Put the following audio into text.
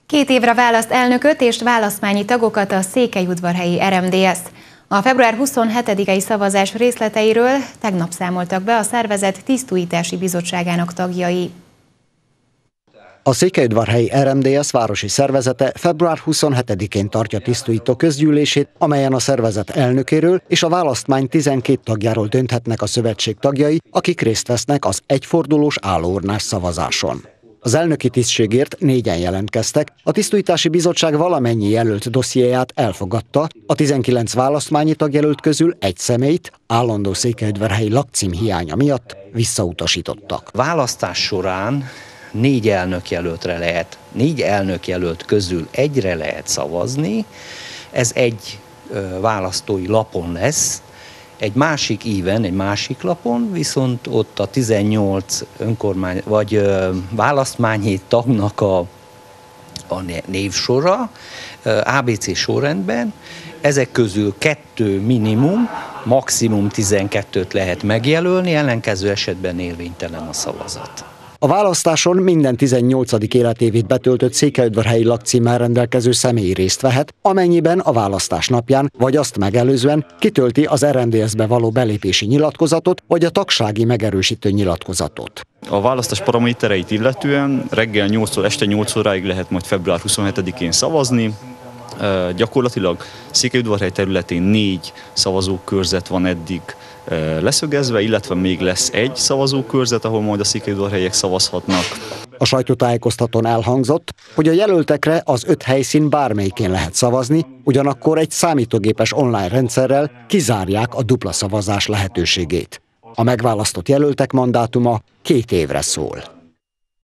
2 évre választ elnököt és választmányi tagokat a székelyudvarhelyi RMDSZ. A február 27-i szavazás részleteiről tegnap számoltak be a szervezet tisztújítási bizottságának tagjai. A székelyudvarhelyi RMDSZ városi szervezete február 27-én tartja tisztújító közgyűlését, amelyen a szervezet elnökéről és a választmány 12 tagjáról dönthetnek a szövetség tagjai, akik részt vesznek az egyfordulós állóurnás szavazáson. Az elnöki tisztségért 4-en jelentkeztek, a tisztújítási bizottság valamennyi jelölt dossziéját elfogadta, a 19 választmányi tagjelölt közül egy személyt állandó székelyudvarhelyi lakcím hiánya miatt visszautasítottak. Választás során 4 elnökjelöltre lehet, 4 elnökjelölt közül egyre lehet szavazni, ez egy választói lapon lesz, egy másik íven, egy másik lapon, viszont ott a 18 önkormány vagy választmányi tagnak a névsora, ABC sorrendben, ezek közül 2 minimum, maximum 12-t lehet megjelölni, ellenkező esetben érvénytelen a szavazat. A választáson minden 18. életévét betöltött székelyudvarhelyi lakcímmel rendelkező személy részt vehet, amennyiben a választás napján vagy azt megelőzően kitölti az RMDSZ-be való belépési nyilatkozatot vagy a tagsági megerősítő nyilatkozatot. A választás paramétereit illetően reggel 8-tól este 8 óráig lehet majd február 27-én szavazni. Gyakorlatilag Székelyudvarhely területén 4 szavazókörzet van eddig leszögezve, illetve még lesz egy szavazókörzet, ahol majd a székelyudvarhelyiek szavazhatnak. A sajtótájékoztatón elhangzott, hogy a jelöltekre az 5 helyszín bármelyikén lehet szavazni, ugyanakkor egy számítógépes online rendszerrel kizárják a dupla szavazás lehetőségét. A megválasztott jelöltek mandátuma 2 évre szól.